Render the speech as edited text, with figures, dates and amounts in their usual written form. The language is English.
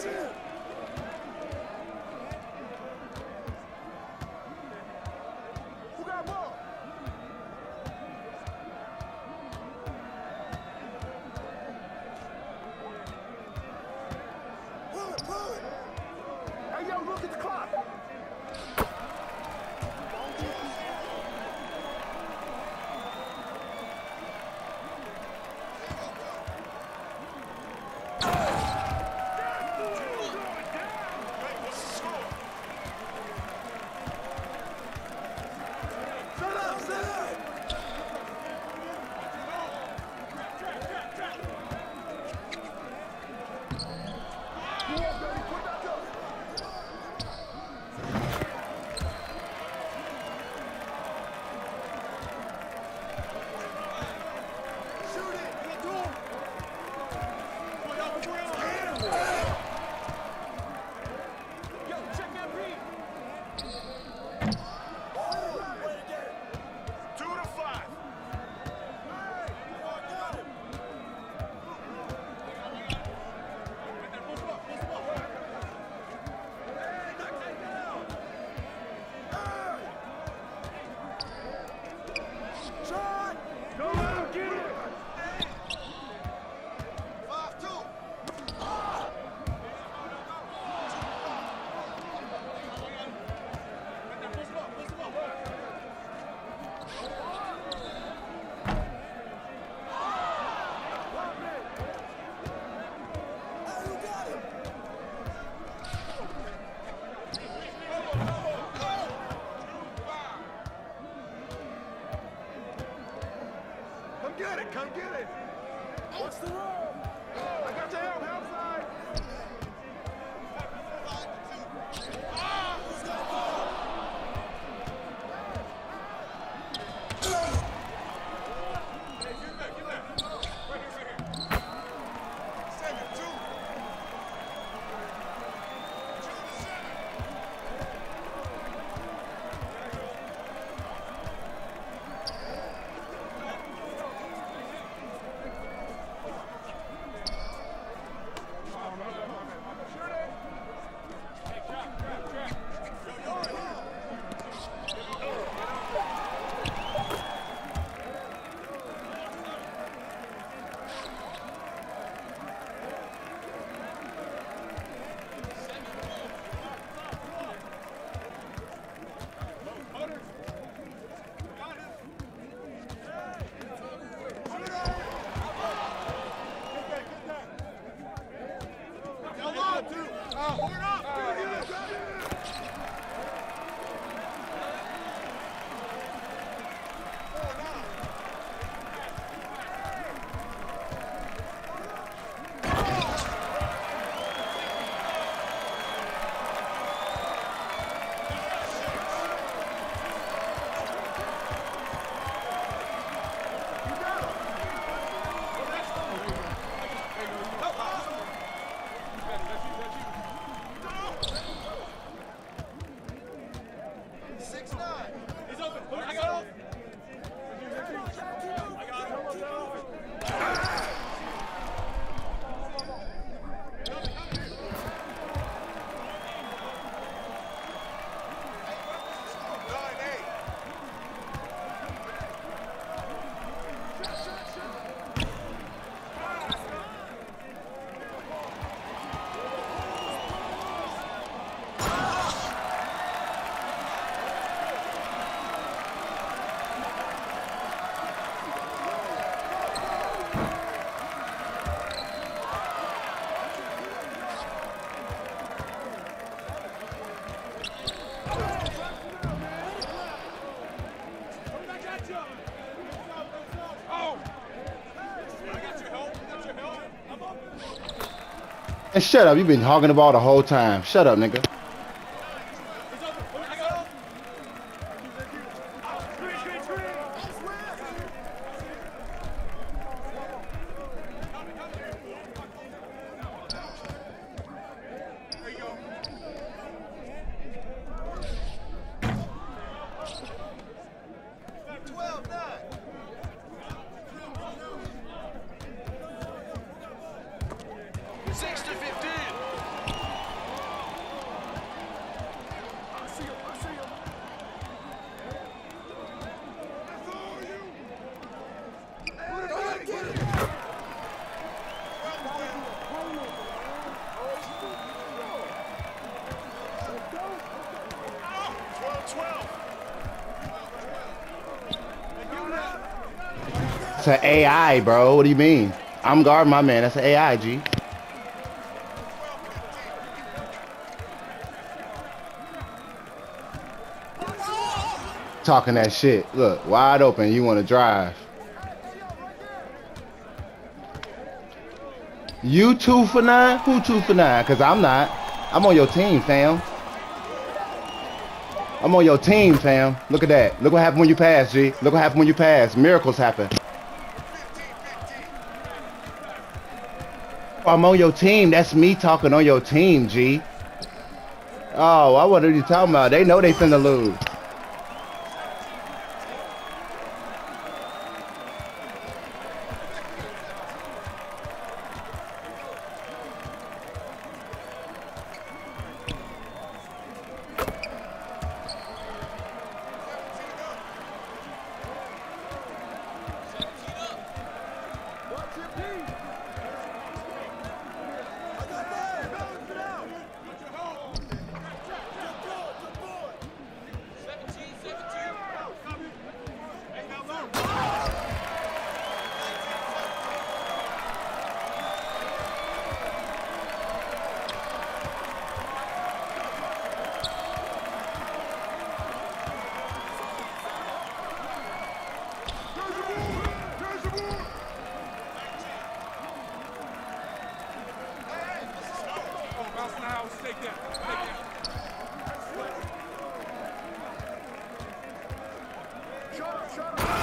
Come get it! What's the roll? I got your help side! Who's got the ball? Hey, get back, get back. Right here. 7-2. And shut up, you been hogging the ball the whole time. Shut up, nigga. Six to 15. It's an AI, bro. What do you mean? I'm guarding my man. That's an AI, G. Talking that shit. Look, wide open. You want to drive. You 2 for 9? Who 2 for 9? Because I'm not. I'm on your team, fam. I'm on your team, fam. Look at that. Look what happened when you pass, G. Look what happened when you pass. Miracles happen. I'm on your team. That's me talking on your team, G. Oh, what are you talking about? They know they finna lose. Shut up, shut up.